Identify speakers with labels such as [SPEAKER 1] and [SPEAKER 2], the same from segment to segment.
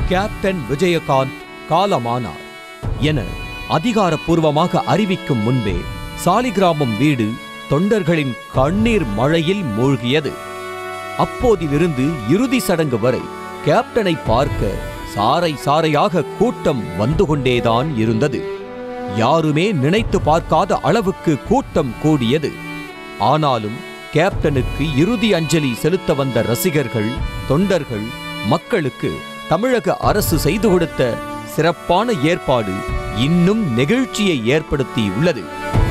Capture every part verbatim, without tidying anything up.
[SPEAKER 1] Captain Vijayakanth காலமானார் என அதிகாரப்பூர்வமாக அறிவிக்கும் முன்பே சாலிகிராமம் வீடு தொண்டர்களின் கண்ணீர் மழையில் மூழ்கியது. அப்போதிலிருந்து இறுதி சடங்கு வரை கேப்டனை பார்க்க சாறை சாறையாக கூட்டம் வந்து கொண்டேதான் இருந்தது. யாருமே நினைத்து பார்க்காத அளவுக்கு கூட்டம் கூடியது. ஆனாலும் கேப்டனுக்கு இறுதி அஞ்சலி செலுத்த வந்த ரசிகர்கள், தொண்டர்கள், மக்களுக்கு தமிழக அரசு செய்து கொடுத்த சிறப்பான ஏற்பாடு இன்னும் நெகிழ்ச்சியை ஏற்படுத்தியுள்ளது.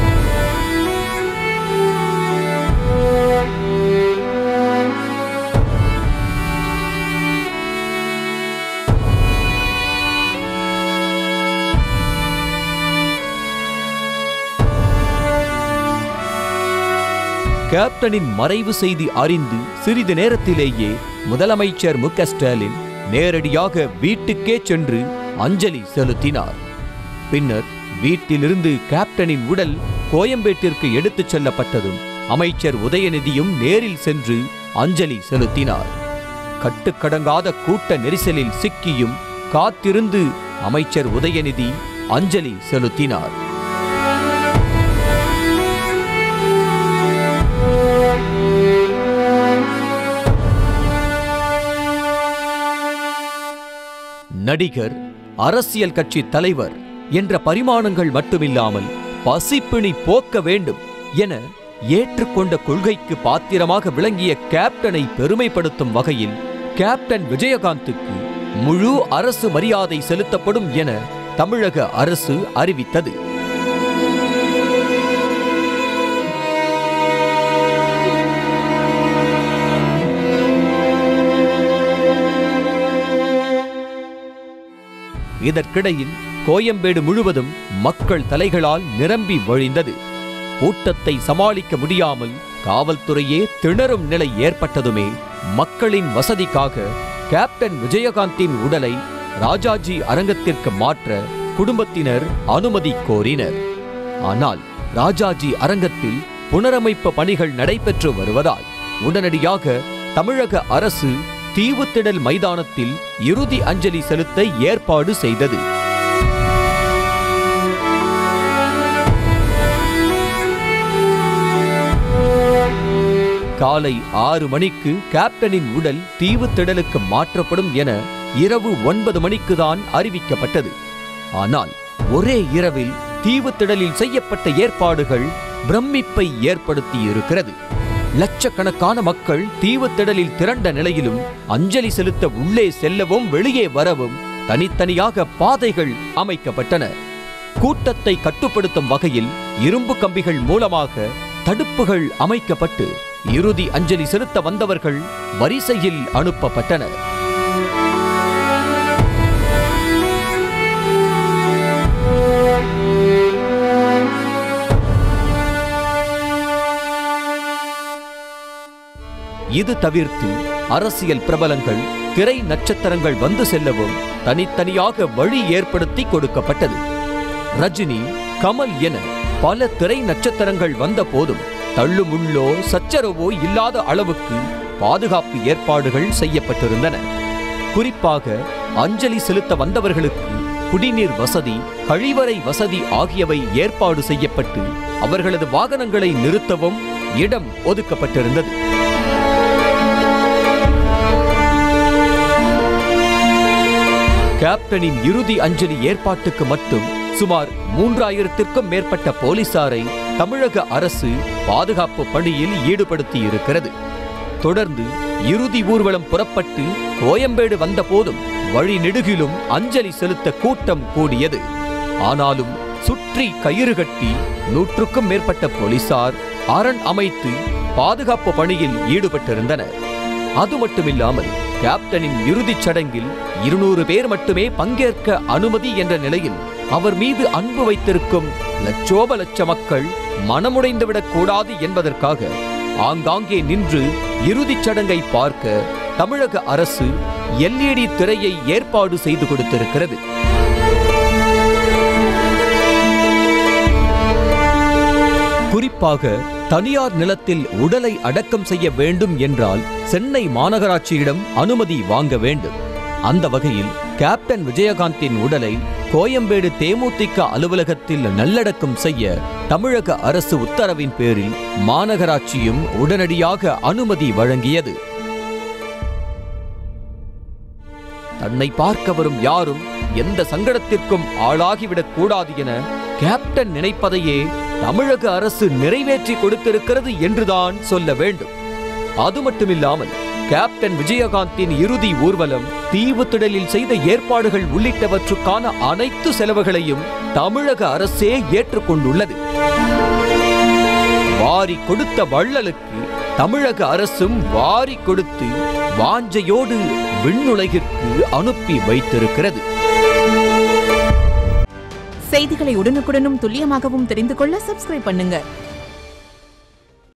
[SPEAKER 1] கேப்டனின் மறைவு செய்தி அறிந்து சிறிது நேரத்திலேயே முதலமைச்சர் மு க ஸ்டாலின் நேரடியாக வீட்டுக்கே சென்று அஞ்சலி செலுத்தினார். பின்னர் வீட்டிலிருந்து கேப்டனின் உடல் கோயம்பேட்டிற்கு எடுத்துச் செல்லப்பட்டதும் அமைச்சர் உதயநிதியும் நேரில் சென்று அஞ்சலி செலுத்தினார். கட்டுக்கடங்காத கூட்ட நெரிசலில் சிக்கியும் காத்திருந்து அமைச்சர் உதயநிதி அஞ்சலி செலுத்தினார். நடிகர், அரசியல் கட்சி தலைவர் என்ற பரிமாணங்கள் மட்டுமில்லாமல் பசிப்பிணி போக்க வேண்டும் என ஏற்றுக்கொண்ட கொள்கைக்கு பாத்திரமாக விளங்கிய கேப்டனை பெருமைப்படுத்தும் வகையில் கேப்டன் விஜயகாந்துக்கு முழு அரசு மரியாதை செலுத்தப்படும் என தமிழக அரசு அறிவித்தது. இதற்கிடையில் கோயம்பேடு முழுவதும் மக்கள் தலைகளால் நிரம்பி வழிந்தது. கூட்டத்தை சமாளிக்க முடியாமல் காவல்துறையே திணறும் நிலை ஏற்பட்டதுமே மக்களின் வசதிக்காக கேப்டன் விஜயகாந்தின் உடலை ராஜாஜி அரங்கத்திற்கு மாற்ற குடும்பத்தினர் அனுமதி கோரினர். ஆனால் ராஜாஜி அரங்கத்தில் புனரமைப்பு பணிகள் நடைபெற்று வருவதால் உடனடியாக தமிழக அரசு தீவுத்திடல் மைதானத்தில் இறுதி அஞ்சலி செலுத்த ஏற்பாடு செய்தது. காலை ஆறு மணிக்கு கேப்டனின் உடல் தீவுத்திடலுக்கு மாற்றப்படும் என இரவு ஒன்பது மணிக்கு தான் அறிவிக்கப்பட்டது. ஆனால் ஒரே இரவில் தீவுத்திடலில் செய்யப்பட்ட ஏற்பாடுகள் பிரமிப்பை ஏற்படுத்தி இருக்கிறது. லட்சக்கணக்கான மக்கள் தீவுத்திடலில் திரண்ட நிலையிலும் அஞ்சலி செலுத்த உள்ளே செல்லவும் வெளியே வரவும் தனித்தனியாக பாதைகள் அமைக்கப்பட்டன. கூட்டத்தை கட்டுப்படுத்தும் வகையில் இரும்பு கம்பிகள் மூலமாக தடுப்புகள் அமைக்கப்பட்டு இறுதி அஞ்சலி செலுத்த வந்தவர்கள் வரிசையில் அனுப்பப்பட்டனர். இது தவிர்த்து அரசியல் பிரபலங்கள், திரை நட்சத்திரங்கள் வந்து செல்லவும் தனித்தனியாக வழி ஏற்படுத்தி கொடுக்கப்பட்டது. ரஜினி, கமல் என பல திரை நட்சத்திரங்கள் வந்த போதும் தள்ளுமுள்ளோ சச்சரவோ இல்லாத அளவுக்கு பாதுகாப்பு ஏற்பாடுகள் செய்யப்பட்டிருந்தன. குறிப்பாக அஞ்சலி செலுத்த வந்தவர்களுக்கு குடிநீர் வசதி, கழிவறை வசதி ஆகியவை ஏற்பாடு செய்யப்பட்டு அவர்களது வாகனங்களை நிறுத்தவும் இடம் ஒதுக்கப்பட்டிருந்தது. கேப்டனின் இறுதி அஞ்சலி ஏற்பாட்டுக்கு மட்டும் சுமார் மூன்றாயிரத்திற்கும் மேற்பட்ட போலீசாரை தமிழக அரசு பாதுகாப்பு பணியில் ஈடுபடுத்தி இருக்கிறது. தொடர்ந்து இறுதி ஊர்வலம் புறப்பட்டு கோயம்பேடு வந்த போதும் வழி நெடுகிலும் அஞ்சலி செலுத்த கூட்டம் கூடியது. ஆனாலும் சுற்றி கயிறு கட்டி நூற்றுக்கும் மேற்பட்ட போலீசார் அரண் அமைத்து பாதுகாப்பு பணியில் ஈடுபட்டிருந்தனர். அது மட்டுமில்லாமல் கேப்டனின் இறுதிச் சடங்கில் இருநூறு பேர் மட்டுமே பங்கேற்க அனுமதி என்ற நிலையில் அவர் மீது அன்பு வைத்திருக்கும் லட்சோப லட்ச மக்கள் மனமுடைந்துவிடக் கூடாது என்பதற்காக ஆங்காங்கே நின்று இறுதிச் சடங்கை பார்க்க தமிழக அரசு எல்இடி திரையை ஏற்பாடு செய்து கொடுத்திருக்கிறது. குறிப்பாக தனியார் நிலத்தில் உடலை அடக்கம் செய்ய வேண்டும் என்றால் சென்னை மாநகராட்சியிடம் அனுமதி வாங்க வேண்டும். அந்த வகையில் கேப்டன் விஜயகாந்தின் உடலை கோயம்பேடு தேமுதிக அலுவலகத்தில் நல்லடக்கம் செய்ய தமிழக அரசு உத்தரவின் பேரில் மாநகராட்சியும் உடனடியாக அனுமதி வழங்கியது. தன்னை பார்க்க வரும் யாரும் எந்த சங்கடத்திற்கும் ஆளாகிவிடக் கூடாது என கேப்டன் நினைப்பதையே தமிழக அரசு நிறைவேற்றி கொடுத்திருக்கிறது என்றுதான் சொல்ல வேண்டும். அது மட்டுமில்லாமல் கேப்டன் விஜயகாந்தின் இறுதி ஊர்வலம், தீவுத்திடலில் செய்த ஏற்பாடுகள் உள்ளிட்டவற்றுக்கான அனைத்து செலவுகளையும் தமிழக அரசே ஏற்றுக்கொண்டுள்ளது. வாரி கொடுத்த வள்ளலுக்கு தமிழக அரசும் வாரி கொடுத்து வாஞ்சையோடு விண்ணுலகிற்கு அனுப்பி வைத்திருக்கிறது.
[SPEAKER 2] செய்திகளை உடனுக்குடனும் துல்லியமாகவும் தெரிந்து கொள்ள சப்ஸ்கிரைப் பண்ணுங்க.